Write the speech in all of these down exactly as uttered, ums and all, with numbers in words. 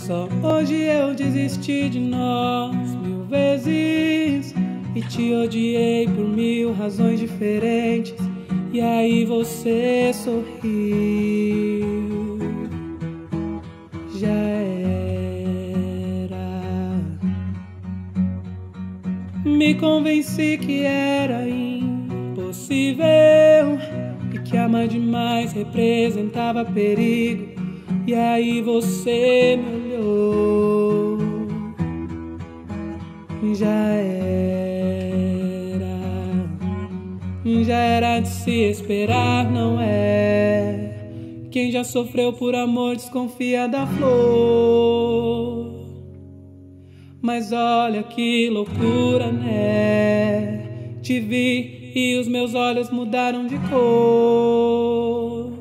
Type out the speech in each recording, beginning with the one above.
Só hoje eu desisti de nós mil vezes e te odiei por mil razões diferentes. E aí você sorriu. Já era. Me convenci que era impossível e que amar demais representava perigo. E aí você me olhou. Já era. Já era de se esperar, não é? Quem já sofreu por amor desconfia da flor. Mas olha que loucura, né? Te vi e os meus olhos mudaram de cor.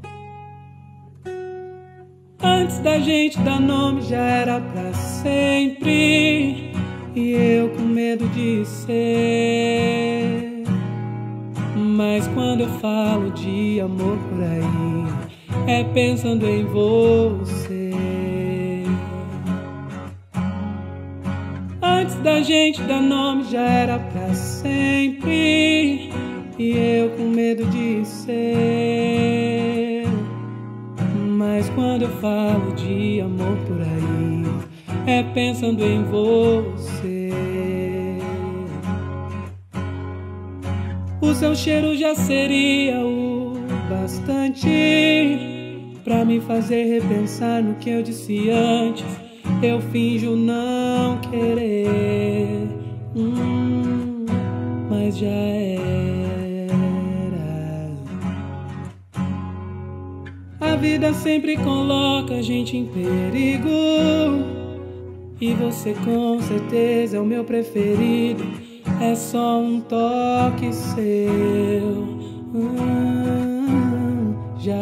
Antes da gente dar nome já era pra sempre, e eu com medo de ser. Mas quando eu falo de amor por aí, é pensando em você. Antes da gente dar nome já era pra sempre, e eu com medo de ser. Mas quando eu falo de amor por aí, é pensando em você. O seu cheiro já seria o bastante pra me fazer repensar no que eu disse antes. Eu finjo não querer, hum, mas já era. A vida sempre coloca a gente em perigo, e você com certeza é o meu preferido. É só um toque seu, hum, já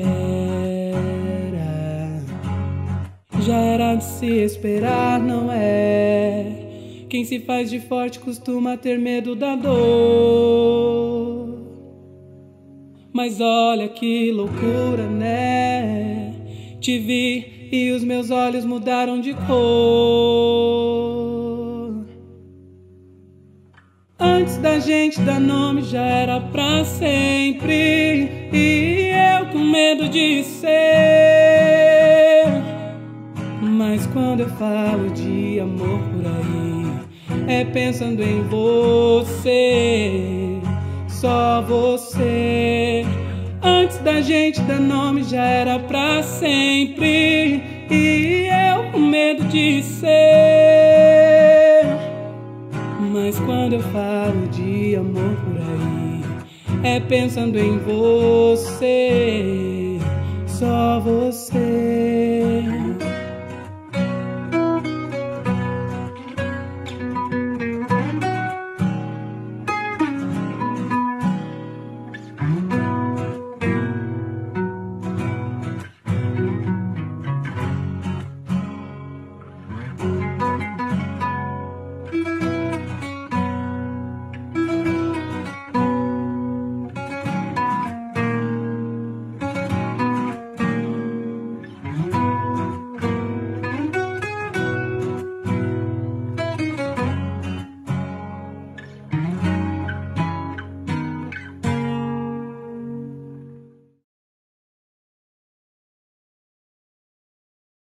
era. Já era de se esperar, não é? Quem se faz de forte costuma ter medo da dor. Mas olha que loucura, né? Te vi e os meus olhos mudaram de cor. Antes da gente dar nome já era pra sempre, e eu com medo de ser. Mas quando eu falo de amor por aí, é pensando em você, só você. Antes da gente dar nome já era pra sempre, e eu com medo de ser. Mas quando eu falo de amor por aí, é pensando em você, só você.